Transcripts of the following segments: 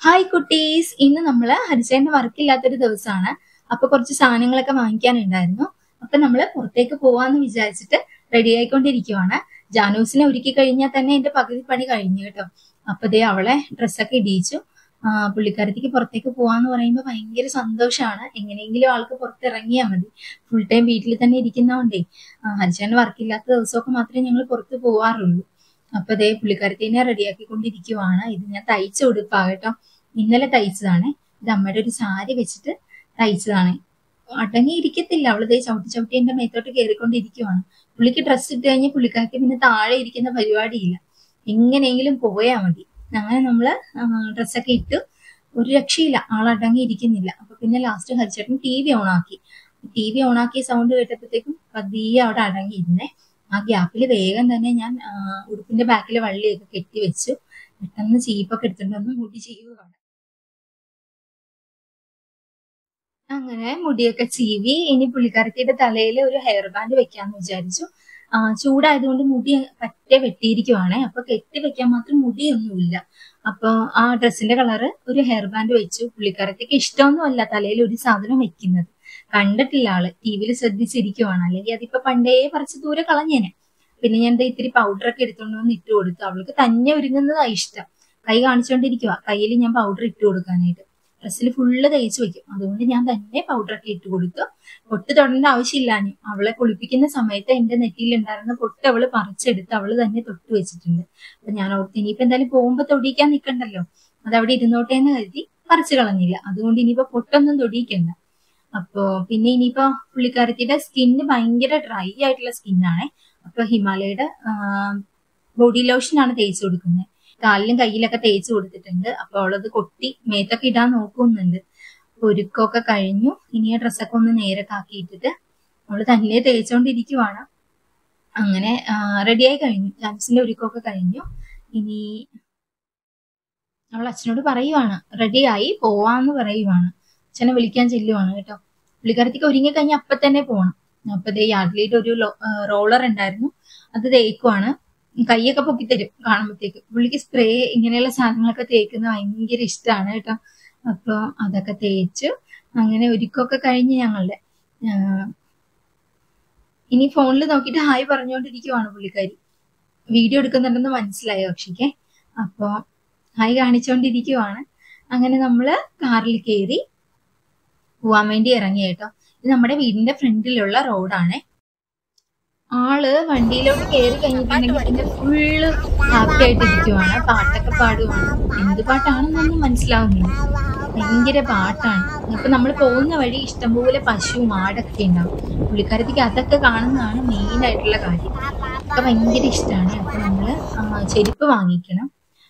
Hi കുട്ടീസ്, ഇന്ന് നമ്മള് ഹരിച്ചേന്റെ വർക്കില്ലാത്തൊരു ദിവസമാണ്. അപ്പൊ കുറച്ച് സാധനങ്ങളൊക്കെ വാങ്ങിക്കാനുണ്ടായിരുന്നു. അപ്പൊ നമ്മള് പുറത്തേക്ക് പോവാന്ന് വിചാരിച്ചിട്ട് റെഡി ആയിക്കൊണ്ടിരിക്കുവാണ്. ജാനൂസിനെ ഒരുക്കി കഴിഞ്ഞാൽ തന്നെ എന്റെ പകുതി പണി കഴിഞ്ഞു കേട്ടോ. അപ്പൊ ദേ അവളെ ഡ്രസ്സൊക്കെ ഇടിയിച്ചു. പുള്ളിക്കാരത്തിക്ക് പുറത്തേക്ക് പോവാന്ന് പറയുമ്പോൾ ഭയങ്കര സന്തോഷമാണ്. എങ്ങനെയെങ്കിലും ആൾക്ക് പുറത്തിറങ്ങിയാൽ മതി. ഫുൾ ടൈം വീട്ടിൽ തന്നെ ഇരിക്കുന്നതുകൊണ്ടേ ഹരിച്ചേന്റെ വർക്കില്ലാത്ത ദിവസമൊക്കെ മാത്രമേ ഞങ്ങൾ പുറത്ത് പോവാറുള്ളൂ. അപ്പൊ ദേ പുള്ളിക്കാരത്തിനെ റെഡിയാക്കിക്കൊണ്ടിരിക്കുവാണ്. ഇത് ഞാൻ തയ്ച്ച ഉടുപ്പാ കേട്ടോ. ഇന്നലെ തയ്ച്ചതാണ്. ഇത് അമ്മയുടെ ഒരു സാരി വെച്ചിട്ട് തയ്ച്ചതാണ്. അടങ്ങിയിരിക്കത്തില്ല അവള്. ദേ ചവിട്ടി ചവിട്ടി എന്റെ മേത്തോട്ട് കയറിക്കൊണ്ടിരിക്കുവാണ്. പുള്ളിക്ക് ഡ്രസ്സ് ഇട്ട് കഴിഞ്ഞാൽ പുള്ളിക്കാർക്ക് പിന്നെ താഴെ ഇരിക്കുന്ന പരിപാടിയില്ല. എങ്ങനെയെങ്കിലും പോയാൽ മതി. അങ്ങനെ നമ്മള് ഡ്രസ്സൊക്കെ ഇട്ട് ഒരു രക്ഷയില്ല, ആളടങ്ങിയിരിക്കുന്നില്ല. അപ്പൊ പിന്നെ ലാസ്റ്റ് ഹരിച്ചേട്ടൻ TV ഓണാക്കി. TV ഓണാക്കിയ സൗണ്ട് കേട്ടപ്പോഴത്തേക്കും പതിയെ അവിടെ അടങ്ങിയിരുന്നേ. ആ ഗ്യാപ്പിൽ വേഗം തന്നെ ഞാൻ ഉടുപ്പിന്റെ ബാക്കിലെ വള്ളിയൊക്കെ കെട്ടി വെച്ചു. പെട്ടെന്ന് ചീപ്പൊക്കെ എടുത്തിട്ട് ഒന്ന് മുടി ചെയ്യുകയാണ്. അങ്ങനെ മുടിയൊക്കെ ചീവി. ഇനി പുള്ളിക്കാരത്തിയുടെ തലയിൽ ഒരു ഹെയർ ബാൻഡ് വെക്കാന്ന് വിചാരിച്ചു. ചൂടായതുകൊണ്ട് മുടി പറ്റെ വെട്ടിയിരിക്കുവാണേ. അപ്പൊ കെട്ടി വെക്കാൻ മാത്രം മുടിയൊന്നുമില്ല. അപ്പൊ ആ ഡ്രസ്സിന്റെ കളറ് ഒരു ഹെയർ ബാൻഡ് വെച്ചു. പുള്ളിക്കാരത്തിക്ക് ഇഷ്ടമൊന്നുമല്ല തലയിൽ ഒരു സാധനം വെക്കുന്നത്. കണ്ടിട്ടില്ല ആള്, ടിവിയിൽ ശ്രദ്ധിച്ചിരിക്കുവാണ്. അല്ലെങ്കിൽ അതിപ്പോ പണ്ടേ പറിച്ച് ദൂരെ കളഞ്ഞേനെ. പിന്നെ ഞാൻ ഇത്തിരി പൗഡറൊക്കെ എടുത്തോണ്ട് വന്ന് ഇട്ട് കൊടുത്തു. അവൾക്ക് തന്നെ ഒരുങ്ങുന്നതാ ഇഷ്ടം. കൈ കാണിച്ചോണ്ടിരിക്കുക. കയ്യിൽ ഞാൻ പൗഡർ ഇട്ട് കൊടുക്കാനായിട്ട്. ഡ്രസ്സിൽ ഫുള്ള് തേച്ച് വെക്കും. അതുകൊണ്ട് ഞാൻ തന്നെ പൗഡറൊക്കെ ഇട്ട് കൊടുത്തു. പൊട്ട് തൊടേണ്ട ആവശ്യമില്ലാഞ്ഞു. അവളെ കുളിപ്പിക്കുന്ന സമയത്ത് എന്റെ നെറ്റിയിൽ ഉണ്ടായിരുന്ന പൊട്ട് അവള് പറിച്ചെടുത്ത് അവള് തന്നെ തൊട്ട് വെച്ചിട്ടുണ്ട്. അപ്പൊ ഞാൻ ഓർത്ത് ഇനിയിപ്പോ എന്തായാലും പോകുമ്പോ തൊടിയിക്കാൻ നിൽക്കണ്ടല്ലോ, അതവിടെ ഇരുന്നോട്ടെ എന്ന് കരുതി പറിച്ചു കളഞ്ഞില്ല. അതുകൊണ്ട് ഇനിയിപ്പോ പൊട്ടൊന്നും തൊടിയിക്കണ്ട. അപ്പോ പിന്നെ ഇനിയിപ്പോ പുള്ളിക്കാരത്തിയുടെ സ്കിന്ന് ഭയങ്കര ഡ്രൈ ആയിട്ടുള്ള സ്കിന്നാണേ. അപ്പൊ ഹിമാലയയുടെ ബോഡി ലോഷൻ ആണ് തേച്ച് കൊടുക്കുന്നത്. കാലിലും കയ്യിലൊക്കെ തേച്ച് കൊടുത്തിട്ടുണ്ട്. അപ്പൊ അവളത് കൊട്ടി മേത്തൊക്കെ ഇടാൻ നോക്കുന്നുണ്ട്. ഒരുക്കമൊക്കെ കഴിഞ്ഞു. ഇനി ആ ഡ്രസ്സൊക്കെ ഒന്ന് നേരെ കാക്കിയിട്ടിട്ട് അവള് തന്നെ തേച്ചോണ്ടിരിക്കുവാണ്. അങ്ങനെ റെഡിയായി കഴിഞ്ഞു. ജാൻസിന്റെ ഒരുക്കമൊക്കെ കഴിഞ്ഞു. ഇനി അവൾ അച്ഛനോട് പറയുവാണ് റെഡിയായി പോവാന്ന് പറയുവാണ്. അച്ഛനെ വിളിക്കാൻ ചെല്ലുവാണ് കേട്ടോ. പുള്ളിക്കാരത്തേക്ക് ഒരുങ്ങി കഴിഞ്ഞാൽ അപ്പൊ തന്നെ പോണം. അപ്പൊ ദേ യാർഡിലിട്ട് ഒരു റോളർ ഉണ്ടായിരുന്നു, അത് തേക്കുവാണ്. കൈയൊക്കെ പൊക്കിത്തരും കാണുമ്പോഴത്തേക്ക്. പുള്ളിക്ക് സ്പ്രേ ഇങ്ങനെയുള്ള സാധനങ്ങളൊക്കെ തേക്കുന്നത് ഭയങ്കര ഇഷ്ടമാണ് കേട്ടോ. അപ്പൊ അതൊക്കെ തേച്ചു. അങ്ങനെ ഒരുക്കമൊക്കെ കഴിഞ്ഞ് ഞങ്ങളുടെ ഇനി ഫോണിൽ നോക്കിയിട്ട് ഹായ് പറഞ്ഞുകൊണ്ടിരിക്കുവാണ് പുള്ളിക്കാരി. വീഡിയോ എടുക്കുന്നുണ്ടെന്ന് മനസ്സിലായോ അക്ഷിക്ക്. അപ്പൊ ഹായ് കാണിച്ചുകൊണ്ടിരിക്കുവാണ്. അങ്ങനെ നമ്മള് കാറിൽ കയറി പോവാൻ വേണ്ടി ഇറങ്ങി കേട്ടോ. ഇത് നമ്മുടെ വീടിന്റെ ഫ്രണ്ടിലുള്ള റോഡാണ്. ആള് വണ്ടിയിലോട്ട് കയറി കഴിഞ്ഞിട്ടുണ്ടെങ്കിൽ പിന്നെ ഫുള്ള് ഹാപ്പി ആയിട്ടിരിക്കുവാണ്. പാട്ടൊക്കെ പാടുവാണ്. എന്ത് പാട്ടാണെന്നൊന്നും മനസ്സിലാവുന്നില്ല. ഭയങ്കര പാട്ടാണ്. അപ്പൊ നമ്മൾ പോകുന്ന വഴി ഇഷ്ടംപോലെ പശുവും ആടൊക്കെ ഉണ്ടാവും. പുള്ളിക്കാരത്തേക്ക് അതൊക്കെ കാണുന്നതാണ് മെയിൻ ആയിട്ടുള്ള കാര്യം. ഒക്കെ ഭയങ്കര ഇഷ്ടമാണ്. അപ്പൊ നമ്മള് ചെരുപ്പ് വാങ്ങിക്കണം,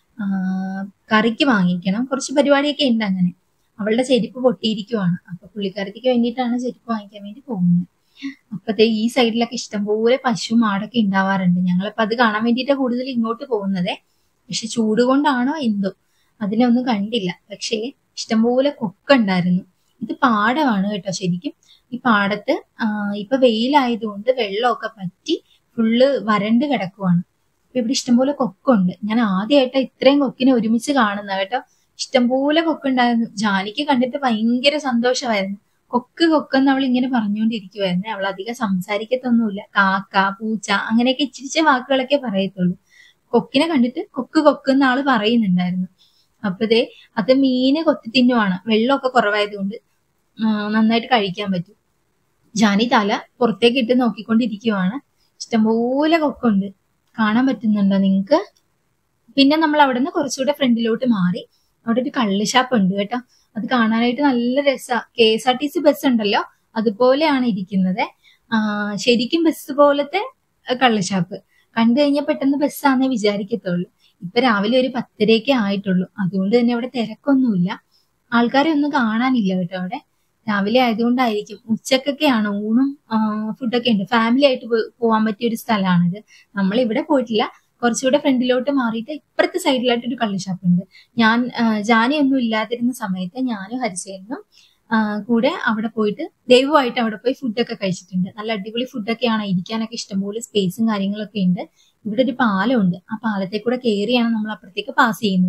കറിക്ക് വാങ്ങിക്കണം, കുറച്ച് പരിപാടിയൊക്കെ ഉണ്ട്. അങ്ങനെ അവളുടെ ചെരുപ്പ് പൊട്ടിയിരിക്കുവാണ്. അപ്പൊ പുള്ളിക്കാരത്തേക്ക് വേണ്ടിയിട്ടാണ് ചെരുപ്പ് വാങ്ങിക്കാൻ വേണ്ടി പോകുന്നത്. അപ്പത്തെ ഈ സൈഡിലൊക്കെ ഇഷ്ടംപോലെ പശുവും ആടൊക്കെ ഉണ്ടാവാറുണ്ട്. ഞങ്ങളിപ്പോ അത് കാണാൻ വേണ്ടിയിട്ടാണ് കൂടുതൽ ഇങ്ങോട്ട് പോകുന്നതേ. പക്ഷെ ചൂട് കൊണ്ടാണോ എന്തോ അതിനൊന്നും കണ്ടില്ല. പക്ഷേ ഇഷ്ടംപോലെ കൊക്കുണ്ടായിരുന്നു. ഇത് പാടമാണ് കേട്ടോ. ശരിക്കും ഈ പാടത്ത് ഇപ്പൊ വെയിലായതുകൊണ്ട് വെള്ളമൊക്കെ പറ്റി ഫുള്ള് വരണ്ട് കിടക്കുവാണ്. അപ്പൊ ഇവിടെ ഇഷ്ടംപോലെ കൊക്കുണ്ട്. ഞാൻ ആദ്യമായിട്ട് ഇത്രയും കൊക്കിനെ ഒരുമിച്ച് കാണുന്ന കേട്ടോ. ഇഷ്ടംപോലെ കൊക്കുണ്ടായിരുന്നു. ജാനിക്ക് കണ്ടിട്ട് ഭയങ്കര സന്തോഷമായിരുന്നു. കൊക്ക് കൊക്കെന്ന് അവൾ ഇങ്ങനെ പറഞ്ഞുകൊണ്ടിരിക്കുവായിരുന്നു. അവൾ അധികം സംസാരിക്കത്തൊന്നുമില്ല. കാക്ക, പൂച്ച അങ്ങനെയൊക്കെ ഇച്ചിരിച്ച വാക്കുകളൊക്കെ പറയത്തുള്ളൂ. കൊക്കിനെ കണ്ടിട്ട് കൊക്ക് കൊക്കെന്ന് ആള് പറയുന്നുണ്ടായിരുന്നു. അപ്പതേ അത് മീന് കൊത്തി തിന്നുവാണ്. വെള്ളമൊക്കെ കുറവായതുകൊണ്ട് നന്നായിട്ട് കഴിക്കാൻ പറ്റും. ജാനി തല പുറത്തേക്ക് ഇട്ട് നോക്കിക്കൊണ്ടിരിക്കുവാണ്. ഇഷ്ടംപോലെ കൊക്കുണ്ട്. കാണാൻ പറ്റുന്നുണ്ടോ നിങ്ങക്ക്? പിന്നെ നമ്മൾ അവിടെ നിന്ന് കുറച്ചുകൂടെ ഫ്രണ്ടിലോട്ട് മാറി. അവിടെ ഒരു കള്ള് ഷാപ്പ് ഉണ്ട് കേട്ടോ. അത് കാണാനായിട്ട് നല്ല രസാ. KSRTC ബസ് ഉണ്ടല്ലോ, അതുപോലെയാണ് ഇരിക്കുന്നത്. ശരിക്കും ബസ് പോലത്തെ കള്ള് ഷാപ്പ്. കണ്ടു കഴിഞ്ഞാൽ പെട്ടെന്ന് ബസ്സാന്നേ വിചാരിക്കത്തുള്ളൂ. ഇപ്പൊ രാവിലെ ഒരു 10:30 ആയിട്ടുള്ളൂ. അതുകൊണ്ട് തന്നെ അവിടെ തിരക്കൊന്നുമില്ല. ആൾക്കാരെ ഒന്നും കാണാനില്ല കേട്ടോ അവിടെ. രാവിലെ ആയതുകൊണ്ടായിരിക്കും. ഉച്ചക്കൊക്കെയാണ് ഊണും ഫുഡൊക്കെ ഉണ്ട്. ഫാമിലി ആയിട്ട് പോവാൻ പറ്റിയ ഒരു സ്ഥലമാണിത്. നമ്മൾ ഇവിടെ പോയിട്ടില്ല. കുറച്ചുകൂടെ ഫ്രണ്ടിലോട്ട് മാറിയിട്ട് ഇപ്പുറത്തെ സൈഡിലായിട്ട് ഒരു കള്ള് ഷാപ്പ് ഉണ്ട്. ഞാൻ ജാനി ഒന്നും ഇല്ലാതിരുന്ന സമയത്ത് ഞാനും ഹരിസേനും കൂടെ അവിടെ പോയിട്ട് ദൈവമായിട്ട് അവിടെ പോയി ഫുഡൊക്കെ കഴിച്ചിട്ടുണ്ട്. നല്ല അടിപൊളി ഫുഡൊക്കെയാണ്. ഇരിക്കാനൊക്കെ ഇഷ്ടംപോലെ സ്പേസും കാര്യങ്ങളൊക്കെ ഉണ്ട്. ഇവിടെ ഒരു പാലമുണ്ട്. ആ പാലത്തെ കൂടെ കയറിയാണ് നമ്മൾ അപ്പുറത്തേക്ക് പാസ് ചെയ്യുന്നത്.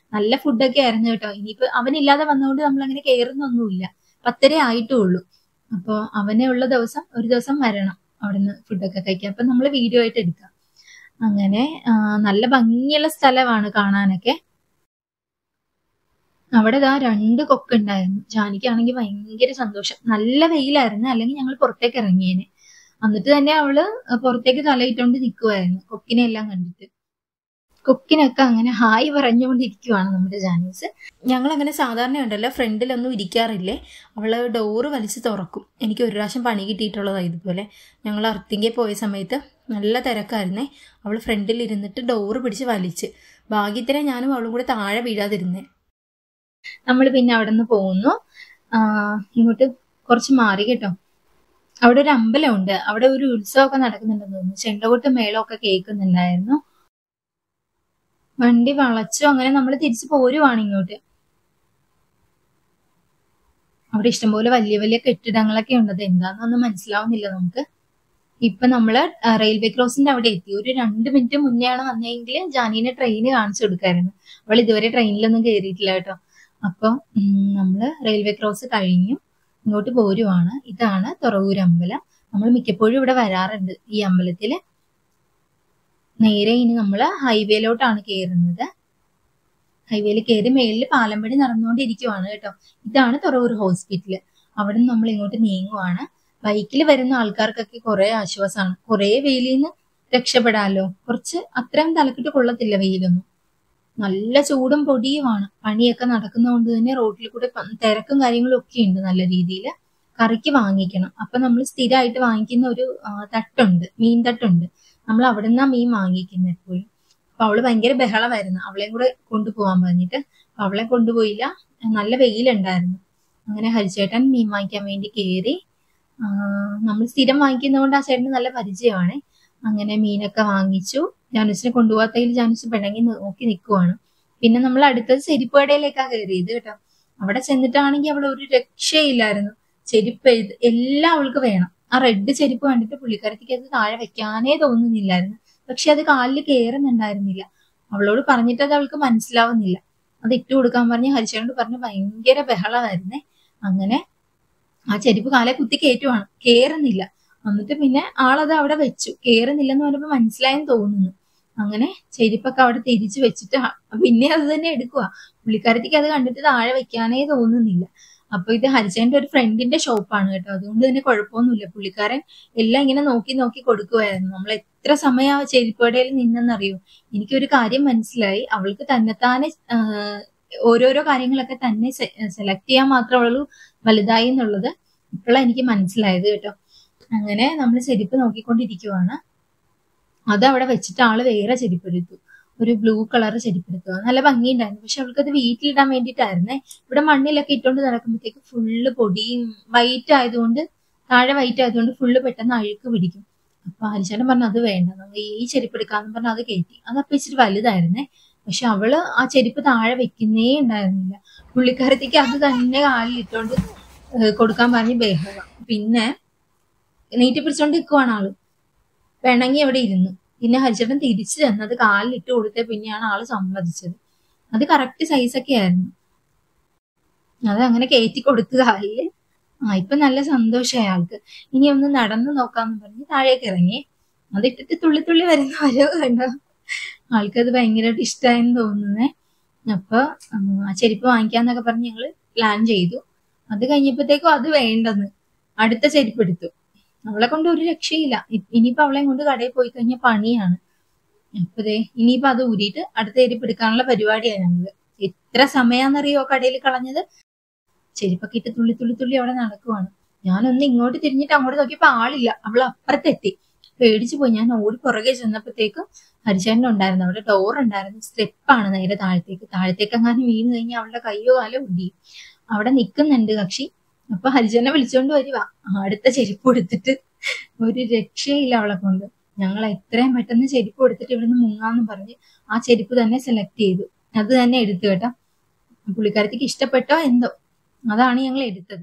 നല്ല ഫുഡൊക്കെ ആയിരുന്നു കേട്ടോ. ഇനിയിപ്പോ അവനില്ലാതെ വന്നതുകൊണ്ട് നമ്മൾ അങ്ങനെ കയറുന്നൊന്നുമില്ല. 10:30 ആയിട്ടേ ഉള്ളൂ. അപ്പൊ അവനെ ഉള്ള ദിവസം ഒരു ദിവസം വരണം അവിടുന്ന് ഫുഡൊക്കെ കഴിക്കാം. അപ്പൊ നമ്മൾ വീഡിയോ ആയിട്ട് എടുക്കാം. അങ്ങനെ നല്ല ഭംഗിയുള്ള സ്ഥലമാണ് കാണാനൊക്കെ. അവിടെ 2 കൊക്കുണ്ടായിരുന്നു. ജാനിക്കാണെങ്കിൽ ഭയങ്കര സന്തോഷം. നല്ല വെയിലായിരുന്നു, അല്ലെങ്കിൽ ഞങ്ങൾ പുറത്തേക്ക് ഇറങ്ങിയേനെ. എന്നിട്ട് തന്നെ അവള് പുറത്തേക്ക് തലയിട്ടോണ്ട് നിൽക്കുമായിരുന്നു കൊക്കിനെ എല്ലാം കണ്ടിട്ട്. കൊക്കിനൊക്കെ അങ്ങനെ ഹായ് പറഞ്ഞുകൊണ്ടിരിക്കുവാണ് നമ്മുടെ ജാനീസ്. ഞങ്ങൾ അങ്ങനെ സാധാരണ ഉണ്ടല്ലോ ഫ്രണ്ടിലൊന്നും ഇരിക്കാറില്ലേ. അവള് ഡോറ് വലിച്ച് തുറക്കും. എനിക്ക് ഒരു പ്രാവശ്യം പണി കിട്ടിയിട്ടുള്ളതാണ് ഇതുപോലെ. ഞങ്ങൾ അർത്തിങ്കെ പോയ സമയത്ത് നല്ല തിരക്കായിരുന്നേ. അവൾ ഫ്രണ്ടിൽ ഇരുന്നിട്ട് ഡോറ് പിടിച്ച് വലിച്ച്. ഭാഗ്യത്തിനെ ഞാനും അവളും കൂടെ താഴെ വീഴാതിരുന്നേ. നമ്മൾ പിന്നെ അവിടെ നിന്ന് പോകുന്നു. ഇങ്ങോട്ട് കുറച്ച് മാറി കേട്ടോ. അവിടെ ഒരു അമ്പലമുണ്ട്. അവിടെ ഒരു ഉത്സവമൊക്കെ നടക്കുന്നുണ്ടെന്ന് തോന്നുന്നു. ചെണ്ടകൊട്ട് മേളമൊക്കെ കേൾക്കുന്നുണ്ടായിരുന്നു. വണ്ടി വളച്ചു. അങ്ങനെ നമ്മൾ തിരിച്ചു പോരുവാണ് ഇങ്ങോട്ട്. അവിടെ ഇഷ്ടംപോലെ വലിയ വലിയ കെട്ടിടങ്ങളൊക്കെ ഉണ്ടത്. എന്താണെന്നൊന്നും മനസ്സിലാവുന്നില്ല നമുക്ക്. ഇപ്പൊ നമ്മള് റെയിൽവേ ക്രോസിന്റെ അവിടെ എത്തി. ഒരു 2 മിനിറ്റ് മുന്നെയാണ് വന്നെങ്കിൽ ജാനീനെ ട്രെയിന് കാണിച്ചു കൊടുക്കായിരുന്നു. അവൾ ഇതുവരെ ട്രെയിനിലൊന്നും കയറിയിട്ടില്ല കേട്ടോ. അപ്പൊ നമ്മള് റെയിൽവേ ക്രോസ് കഴിഞ്ഞു ഇങ്ങോട്ട് പോരുവാണ്. ഇതാണ് തുറവൂർ അമ്പലം. നമ്മൾ മിക്കപ്പോഴും ഇവിടെ വരാറുണ്ട് ഈ അമ്പലത്തില്. നേരെ ഇനി നമ്മള് ഹൈവേയിലോട്ടാണ് കയറുന്നത്. ഹൈവേയിൽ കയറി മേളിൽ പാലം പണി നടന്നുകൊണ്ടിരിക്കുവാണ് കേട്ടോ. ഇതാണ് തുറവൂർ ഹോസ്പിറ്റല്. അവിടെ നിന്ന് നമ്മൾ ഇങ്ങോട്ട് നീങ്ങുവാണ്. ബൈക്കിൽ വരുന്ന ആൾക്കാർക്കൊക്കെ കുറെ ആശ്വാസമാണ്. കുറെ വെയിലിൽ നിന്ന് രക്ഷപ്പെടാലോ. കുറച്ച് അത്രയും തലക്കിട്ട് കൊള്ളത്തില്ല വെയിലൊന്നും. നല്ല ചൂടും പൊടിയുമാണ്. പണിയൊക്കെ നടക്കുന്നതുകൊണ്ട് തന്നെ റോഡിൽ കൂടെ തിരക്കും കാര്യങ്ങളും ഒക്കെ ഉണ്ട് നല്ല രീതിയിൽ. കറിക്ക് വാങ്ങിക്കണം. അപ്പൊ നമ്മൾ സ്ഥിരമായിട്ട് വാങ്ങിക്കുന്ന ഒരു തട്ടുണ്ട്, മീൻ തട്ടുണ്ട്. നമ്മൾ അവിടെ നിന്നാ മീൻ വാങ്ങിക്കുന്നത് എപ്പോഴും. അപ്പൊ അവള് ഭയങ്കര ബഹളമായിരുന്നു. അവളെയും കൂടെ കൊണ്ടുപോകാൻ പറഞ്ഞിട്ട്. അപ്പൊ അവളെ കൊണ്ടുപോയില്ല. നല്ല വെയിലുണ്ടായിരുന്നു. അങ്ങനെ ഹരിച്ചേട്ടൻ മീൻ വാങ്ങിക്കാൻ വേണ്ടി കയറി. നമ്മൾ സ്ഥിരം വാങ്ങിക്കുന്നതുകൊണ്ട് ആ ചേട്ടന് നല്ല പരിചയമാണ്. അങ്ങനെ മീനൊക്കെ വാങ്ങിച്ചു. ജാനുസിനെ കൊണ്ടുപോകാത്തതിൽ ജാനുസ് പിണങ്ങി നോക്കി നിൽക്കുവാണ്. പിന്നെ നമ്മൾ അടുത്തത് ചെരുപ്പ് കടയിലേക്കാണ് കയറിയത് കേട്ടോ. അവിടെ ചെന്നിട്ടാണെങ്കിൽ അവൾ ഒരു രക്ഷയില്ലായിരുന്നു. ചെരുപ്പ് എല്ലാം അവൾക്ക് വേണം. ആ റെഡ് ചെരുപ്പ് കണ്ടിട്ട് പുള്ളിക്കാരത്തിക്ക് അത് താഴെ വെക്കാനേ തോന്നുന്നില്ലായിരുന്നു. പക്ഷെ അത് കാലിൽ കയറുന്നുണ്ടായിരുന്നില്ല. അവളോട് പറഞ്ഞിട്ട് അത് അവൾക്ക് മനസ്സിലാവുന്നില്ല. അത് ഇട്ട് കൊടുക്കാൻ പറഞ്ഞ് ഹരിച്ചോണ്ട് പറഞ്ഞ് ഭയങ്കര ബഹളമായിരുന്നേ. അങ്ങനെ ആ ചെരുപ്പ് കാലെ കുത്തി കയറ്റുവാണ്. കേറുന്നില്ല. എന്നിട്ട് പിന്നെ ആളത് അവിടെ വെച്ചു. കേറുന്നില്ലെന്ന് പറഞ്ഞപ്പോ മനസ്സിലായെന്ന് തോന്നുന്നു. അങ്ങനെ ചെരുപ്പൊക്കെ അവിടെ തിരിച്ചു വെച്ചിട്ട് പിന്നെ അത് തന്നെ എടുക്കുക. പുള്ളിക്കാരത്തിക്ക് അത് കണ്ടിട്ട് താഴെ വെക്കാനേ തോന്നുന്നില്ല. അപ്പൊ ഇത് ഹരിച്ചേന്റെ ഒരു ഫ്രണ്ടിന്റെ ഷോപ്പാണ് കേട്ടോ. അതുകൊണ്ട് തന്നെ കുഴപ്പമൊന്നുമില്ല. പുള്ളിക്കാരൻ എല്ലാം ഇങ്ങനെ നോക്കി നോക്കി കൊടുക്കുമായിരുന്നു. നമ്മൾ എത്ര സമയം ആ ചെരുപ്പടയിൽ നിന്നെന്നറിയോ. എനിക്കൊരു കാര്യം മനസ്സിലായി. അവൾക്ക് തന്നെത്താനെ ഓരോരോ കാര്യങ്ങളൊക്കെ തന്നെ സെലക്ട് ചെയ്യാൻ മാത്രം അവള് വലുതായി എന്നുള്ളത് ഇപ്പോഴാണ് എനിക്ക് മനസ്സിലായത് കേട്ടോ. അങ്ങനെ നമ്മൾ ചെരുപ്പ് നോക്കിക്കൊണ്ടിരിക്കുവാണ്. അത് അവിടെ വെച്ചിട്ട് ആള് വേറെ ചെരുപ്പെടുത്തു. ഒരു ബ്ലൂ കളർ ചെരുപ്പെടുത്തു. നല്ല ഭംഗിയുണ്ടായിരുന്നു. പക്ഷെ അവൾക്ക് അത് വീട്ടിലിടാൻ വേണ്ടിയിട്ടായിരുന്നേ. ഇവിടെ മണ്ണിലൊക്കെ ഇട്ടുകൊണ്ട് നടക്കുമ്പോഴത്തേക്ക് ഫുള്ള് പൊടിയും വൈറ്റ് ആയതുകൊണ്ട്, താഴെ വൈറ്റ് ആയതുകൊണ്ട് ഫുള്ള് പെട്ടെന്ന് അഴുക്ക് പിടിക്കും. അപ്പൊ ഹരിച്ചേട്ടൻ പറഞ്ഞു അത് വേണ്ട, നമുക്ക് ഈ ചെരുപ്പ് എടുക്കാന്ന് പറഞ്ഞ് അത് കയറ്റി. അതപ്പൊ ഇച്ചിരി വലുതായിരുന്നേ. പക്ഷെ അവള് ആ ചെരുപ്പ് താഴെ വെക്കുന്നേ ഉണ്ടായിരുന്നില്ല. പുള്ളിക്കാരത്തേക്ക് അത് തന്നെ കാലിൽ ഇട്ടോണ്ട് കൊടുക്കാൻ പറഞ്ഞ് ബഹളം. പിന്നെ നീട്ടി പിടിച്ചോണ്ട് നിൽക്കുവാണ് ആള്. പിണങ്ങി അവിടെ ഇരുന്നു. പിന്നെ ഹരിച്ചേട്ടൻ തിരിച്ചു തന്നത് കാലിലിട്ട് കൊടുത്തേ പിന്നെയാണ് ആള് സമ്മതിച്ചത്. അത് കറക്റ്റ് സൈസൊക്കെ ആയിരുന്നു. അത് അങ്ങനെ കയറ്റി കൊടുത്തു കാലില്. ഇപ്പൊ നല്ല സന്തോഷമായി ആൾക്ക്. ഇനി ഒന്ന് നടന്നു നോക്കാന്ന് പറഞ്ഞ് താഴേക്ക് ഇറങ്ങി. അതിട്ടിട്ട് തുള്ളി തുള്ളി വരുന്ന വരവ് കണ്ടോ. ആൾക്കത് ഭയങ്കരമായിട്ട് ഇഷ്ടമായെന്ന് തോന്നുന്നേ. അപ്പൊ ആ ചെരുപ്പ് വാങ്ങിക്കാന്നൊക്കെ പറഞ്ഞ് ഞങ്ങള് പ്ലാൻ ചെയ്തു. അത് കഴിഞ്ഞപ്പോഴത്തേക്കും അത് വേണ്ടെന്ന് അടുത്ത ചെരുപ്പ് എടുത്തു. അവളെ കൊണ്ട് ഒരു രക്ഷയില്ല. ഇനിയിപ്പോ അവളെ കൊണ്ട് കടയിൽ പോയി കഴിഞ്ഞാൽ പണിയാണ്. അപ്പതേ ഇനിയിപ്പോ അത് ഊരിയിട്ട് അടുത്ത ചെരുപ്പ് എടുക്കാനുള്ള പരിപാടിയാണ് ഞങ്ങള്. എത്ര സമയാന്നറിയോ കടയിൽ കളഞ്ഞത്. ചെരുപ്പൊക്കെ ഇട്ട് തുള്ളി തുള്ളി തുള്ളി അവിടെ നടക്കുവാണ്. ഞാനൊന്ന് ഇങ്ങോട്ട് തിരിഞ്ഞിട്ട് അങ്ങോട്ട് നോക്കിയപ്പോ ആളില്ല. അവൾ അപ്പുറത്തെത്തി. പേടിച്ചു പോയി. ഞാൻ ഓടി പുറകെ ചെന്നപ്പോഴത്തേക്കും ഹരിചേട്ടൻ ഉണ്ടായിരുന്നു. അവിടെ ഡോർ ഉണ്ടായിരുന്നു. സ്റ്റെപ്പാണ് നേരെ താഴത്തേക്ക് എങ്ങാനും വീണ് കഴിഞ്ഞാൽ അവളുടെ കയ്യോ കാലോ ഒടിയും. അവിടെ നിൽക്കുന്നുണ്ട് കക്ഷി. അപ്പൊ ഹരിചേട്ടനെ വിളിച്ചോണ്ട് വരുവാ. അടുത്ത ചെരുപ്പ് കൊടുത്തിട്ട് ഒരു രക്ഷയില്ല അവളെ കൊണ്ട്. ഞങ്ങൾ എത്രയും പെട്ടെന്ന് ചെരുപ്പ് കൊടുത്തിട്ട് ഇവിടുന്ന് മുങ്ങാന്ന് പറഞ്ഞ് ആ ചെരുപ്പ് തന്നെ സെലക്ട് ചെയ്തു. അത് തന്നെ എടുത്തു കേട്ടോ. പുള്ളിക്കാരത്തിക്ക് ഇഷ്ടപ്പെട്ടോ എന്തോ, അതാണ് ഞങ്ങൾ എടുത്തത്.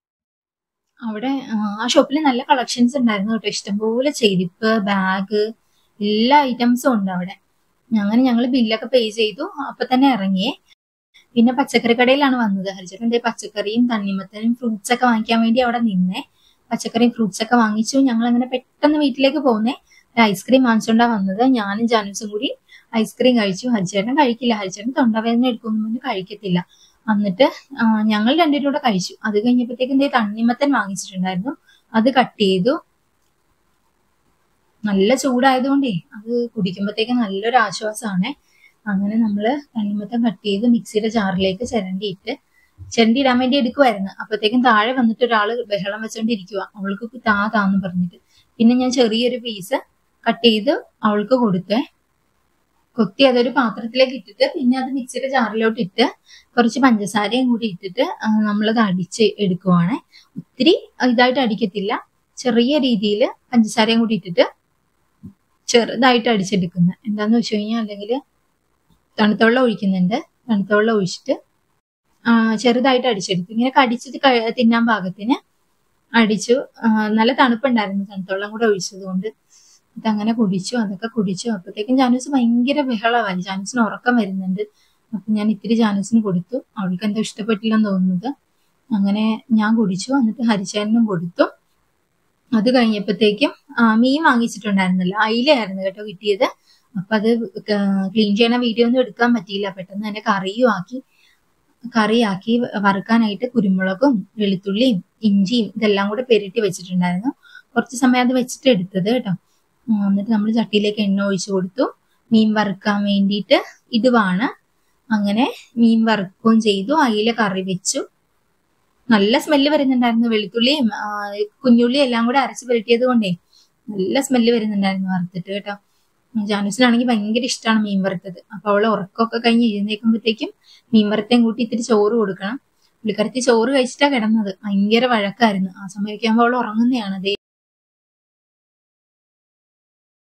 അവിടെ ആ ഷോപ്പിൽ നല്ല കളക്ഷൻസ് ഉണ്ടായിരുന്നു കേട്ടോ. ഇഷ്ടംപോലെ ചെരുപ്പ്, ബാഗ്, എല്ലാ ഐറ്റംസും ഉണ്ട് അവിടെ. അങ്ങനെ ഞങ്ങൾ ബില്ലൊക്കെ പേ ചെയ്തു. അപ്പൊ തന്നെ ഇറങ്ങിയേ. പിന്നെ പച്ചക്കറി കടയിലാണ് വന്നത്. ഹരിച്ചേട്ടൻ എന്തേ പച്ചക്കറിയും തണ്ണിമത്തനും ഫ്രൂട്ട്സ് ഒക്കെ വാങ്ങിക്കാൻ വേണ്ടി അവിടെ നിന്നേ. പച്ചക്കറിയും ഫ്രൂട്ട്സ് ഒക്കെ വാങ്ങിച്ചു. ഞങ്ങൾ അങ്ങനെ പെട്ടെന്ന് വീട്ടിലേക്ക് പോകുന്നേ. ഒരു ഐസ്ക്രീം വാങ്ങിച്ചോണ്ടാ വന്നത്. ഞാനും ജാനൂസും കൂടി ഐസ്ക്രീം കഴിച്ചു. ഹരിച്ചേട്ടൻ കഴിക്കില്ല. ഹരിച്ചേട്ടൻ തൊണ്ടവേദന എടുക്കുമെന്ന് പറഞ്ഞ് കഴിക്കത്തില്ല. എന്നിട്ട് ഞങ്ങൾ രണ്ടുപേരും കൂടെ കഴിച്ചു. അത് കഴിഞ്ഞപ്പോഴത്തേക്ക് എന്തേ തണ്ണിമത്തൻ വാങ്ങിച്ചിട്ടുണ്ടായിരുന്നു. അത് കട്ട് ചെയ്തു. നല്ല ചൂടായതുകൊണ്ടേ അത് കുടിക്കുമ്പോഴത്തേക്ക് നല്ലൊരു ആശ്വാസമാണ്. അങ്ങനെ നമ്മള് തണ്ണിമത്തൻ കട്ട് ചെയ്ത് മിക്സിയുടെ ജാറിലേക്ക് ചിരണ്ടിയിടാൻ വേണ്ടി എടുക്കുമായിരുന്നു. അപ്പോഴത്തേക്കും താഴെ വന്നിട്ട് ഒരാള് ബഹളം വെച്ചോണ്ടിരിക്കുക, അവൾക്ക് താന്ന് പറഞ്ഞിട്ട്. പിന്നെ ഞാൻ ചെറിയൊരു പീസ് കട്ട് ചെയ്ത് അവൾക്ക് കൊടുത്തേ. കൊത്തി അതൊരു പാത്രത്തിലേക്ക് ഇട്ടിട്ട് പിന്നെ അത് മിക്സിയുടെ ജാറിലോട്ട് ഇട്ട് കുറച്ച് പഞ്ചസാരയും കൂടി ഇട്ടിട്ട് നമ്മളത് അടിച്ച് എടുക്കുവാണ്. ഒത്തിരി ഇതായിട്ട് അടിക്കത്തില്ല, ചെറിയ രീതിയിൽ പഞ്ചസാരയും കൂടി ഇട്ടിട്ട് ചെറുതായിട്ട് അടിച്ചെടുക്കുന്നത്. എന്താന്ന് വെച്ച് കഴിഞ്ഞാൽ അല്ലെങ്കിൽ തണുത്ത വെള്ളം ഒഴിക്കുന്നുണ്ട്. തണുത്ത വെള്ളം ഒഴിച്ചിട്ട് ചെറുതായിട്ട് അടിച്ചെടുക്കും. ഇങ്ങനെ കടിച്ചിട്ട് തിന്നാൻ പാകത്തിന് അടിച്ചു. നല്ല തണുപ്പുണ്ടായിരുന്നു തണുത്ത വെള്ളം കൂടെ ഒഴിച്ചത് കൊണ്ട്. ഇതങ്ങനെ കുടിച്ചു. അതൊക്കെ കുടിച്ചു. അപ്പോഴത്തേക്കും ജാനൂസ് ഭയങ്കര ബഹളമായി. ജാനൂസിന് ഉറക്കം വരുന്നുണ്ട്. അപ്പൊ ഞാൻ ഇത്തിരി ജാനൂസിന് കൊടുത്തു. അവൾക്ക് എന്തോ ഇഷ്ടപ്പെട്ടില്ലെന്ന് തോന്നുന്നത്. അങ്ങനെ ഞാൻ കുടിച്ചു. എന്നിട്ട് ഹരിച്ചേട്ടനും കൊടുത്തു. അത് കഴിഞ്ഞപ്പോഴത്തേക്കും മീൻ വാങ്ങിച്ചിട്ടുണ്ടായിരുന്നല്ലോ, അയിലയായിരുന്നു കേട്ടോ കിട്ടിയത്. അപ്പൊ അത് ക്ലീൻ ചെയ്യണ വീഡിയോ ഒന്നും എടുക്കാൻ പറ്റിയില്ല. പെട്ടെന്ന് തന്നെ കറിയാക്കി വറുക്കാനായിട്ട് കുരുമുളകും വെളുത്തുള്ളിയും ഇഞ്ചിയും ഇതെല്ലാം കൂടെ പെരട്ടി വെച്ചിട്ടുണ്ടായിരുന്നു. കുറച്ച് സമയം അത് വെച്ചിട്ട് എടുത്തത് കേട്ടോ. എന്നിട്ട് നമ്മൾ ചട്ടിയിലേക്ക് എണ്ണ ഒഴിച്ചു കൊടുത്തു. മീൻ വറുക്കാൻ വേണ്ടിയിട്ട് ഇടുവാണ്. അങ്ങനെ മീൻ വറുക്കുകയും ചെയ്തു. അയില കറി വെച്ചു. നല്ല സ്മെല്ല് വരുന്നുണ്ടായിരുന്നു. വെളുത്തുള്ളിയും കുഞ്ഞുള്ളിയും എല്ലാം കൂടെ അരച്ച് പുരട്ടിയത് കൊണ്ടേ നല്ല സ്മെല്ല് വരുന്നുണ്ടായിരുന്നു വറുത്തിട്ട് കേട്ടോ. ജാനൂസിനാണെങ്കിൽ ഭയങ്കര ഇഷ്ടമാണ് മീൻ വറുത്തത്. അപ്പൊ അവളെ ഉറക്കമൊക്കെ കഴിഞ്ഞ് എഴുന്നേക്കുമ്പോഴത്തേക്കും മീൻ വറുത്തേയും കൂട്ടി ഇത്തിരി ചോറ് കൊടുക്കണം. പുള്ളിക്കാരത്തി ചോറ് കഴിച്ചിട്ടാ കിടന്നത്. ഭയങ്കര വഴക്കായിരുന്നു. ആ സമയമൊക്കെ ആകുമ്പോൾ അവൾ ഉറങ്ങുന്നതാണ്.